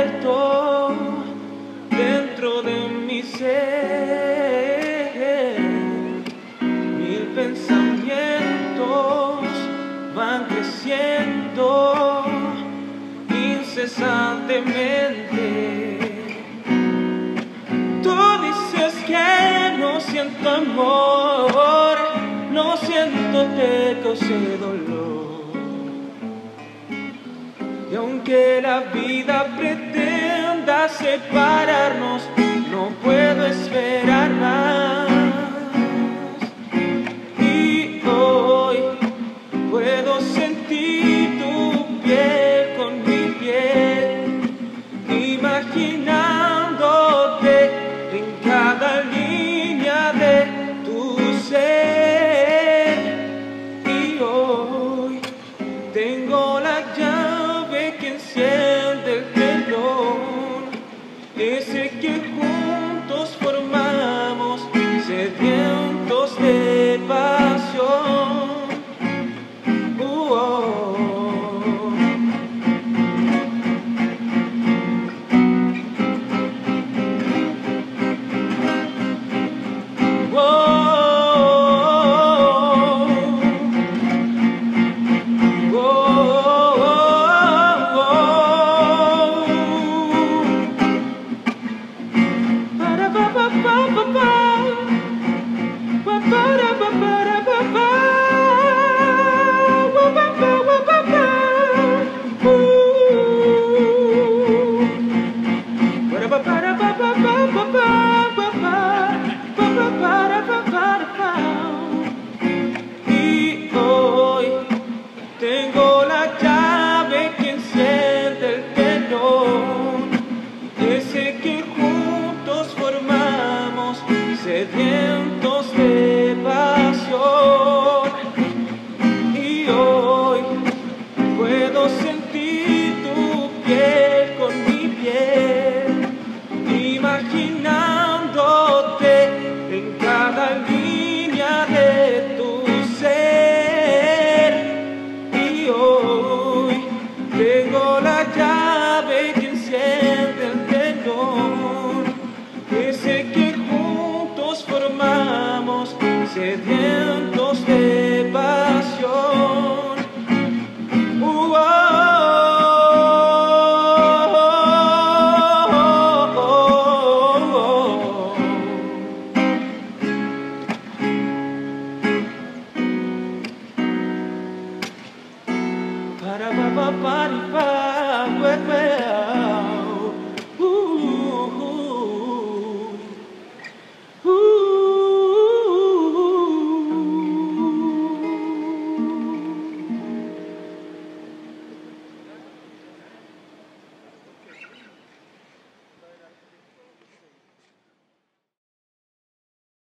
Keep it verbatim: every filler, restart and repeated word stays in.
despierto dentro de mi ser. Mil pensamientos van creciendo incesantemente. Tú dices que no siento amor, no siento te causé dolor. Y aunque la vida pretenda separarnos, no puedo esperar más. Y hoy puedo sentir tu piel con mi piel, imaginándote en cada línea de tu ser. Y hoy tengo la llave que enciende el telón, ese que juntos formamos, sedientos de pasión. Uh -oh. Y hoy tengo la llave que enciende el telón, ese que juntos formamos, sedientos de pasión. Y hoy puedo sentir tu piel con mi piel, imaginándote en cada línea de tu ser. Y hoy tengo la llave que enciende el telón, ese que juntos formamos, sedientos de pasión. Uh -oh. Para pa pa pa pa pa